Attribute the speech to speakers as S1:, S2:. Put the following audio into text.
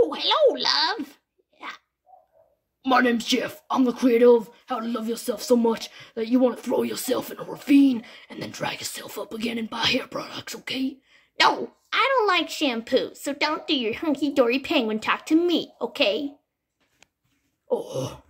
S1: Oh, hello, love. My name's Jeff. I'm the creator of How to Love Yourself So Much that you want to throw yourself in a ravine and then drag yourself up again and buy hair products, okay?
S2: No, I don't like shampoo, so don't do your hunky-dory penguin talk to me, okay?
S1: Oh,